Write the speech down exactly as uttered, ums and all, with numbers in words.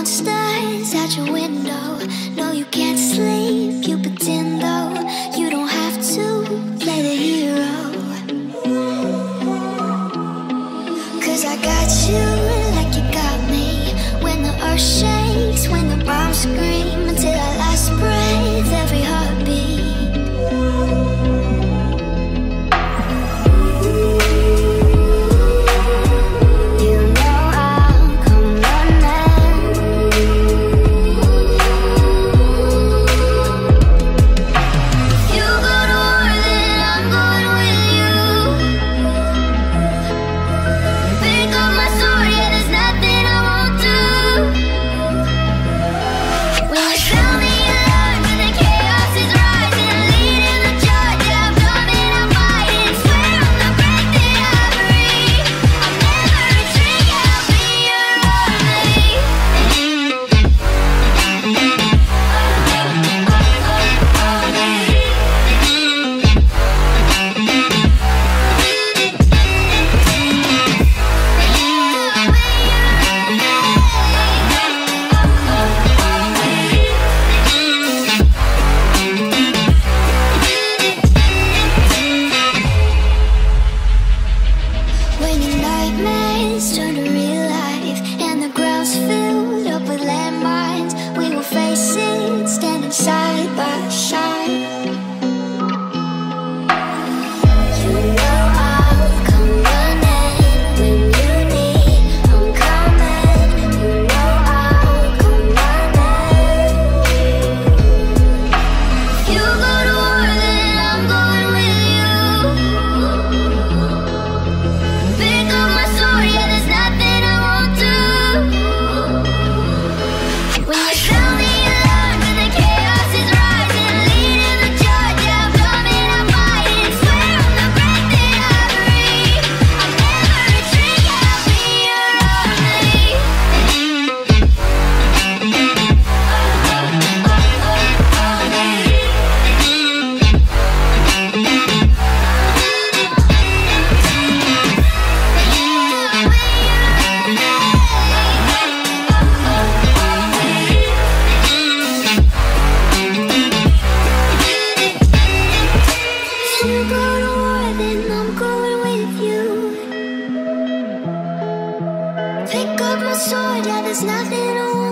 monsters out your window. No, you can't sleep, you pretend though. You don't have to play the hero, 'cause I got you like you got me. When the earth shakes, when the bombs scream, until our last breath, every heartbeat. Pick up my sword, yeah, there's nothing I want.